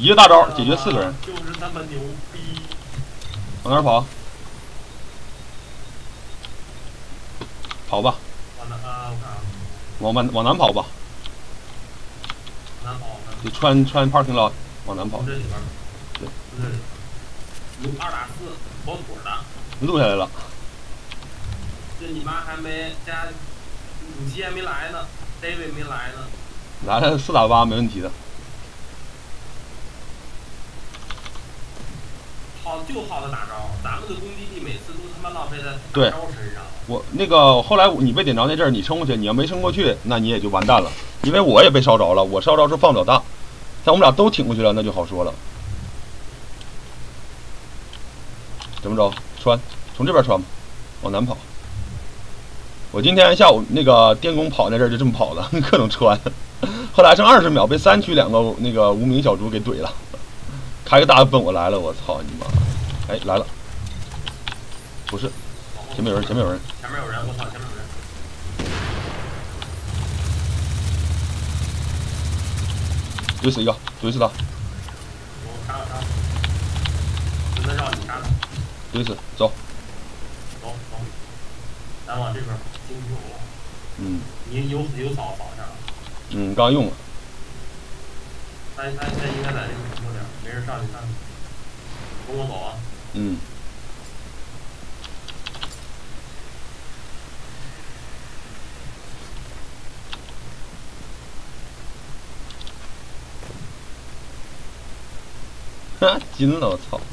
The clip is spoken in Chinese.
一个大招解决4个人， 就是那么牛逼。 往哪儿跑？跑吧， 我看啊， 往南跑吧， 南跑， 就穿 parking lot 往南跑。 这里边， 对， 这里边，2打4，跑腿的， 录下来了。 这你妈还没加，武器还没来呢 ，David 没来呢。 来了4打8没问题的。 好的打招，咱们的攻击力每次都他妈浪费在对打招身上。 我那个后来你被点着那阵儿，你冲过去，你要没冲过去，那你也就完蛋了，因为我也被烧着了，我烧着是放不了大，像我们俩都挺过去了，那就好说了。怎么着？从这边穿吧，往南跑。我今天下午那个电工跑那阵儿就这么跑的，各种穿。后来剩20秒，被3区2个那个无名小猪给怼了，开个大奔我来了，我操你妈！哎，来了，不是，前面有人，前面有人， 前面有人，我操，前面有人。 怼死一个，怼死他， 我杀了他，只能让你杀他。 怼死，走。 走，咱往这边进球了。 嗯。 你有扫下。 嗯，刚用了。 他应该在这个石头点，没人上去看。跟我走啊。 嗯。哈，金了，我操！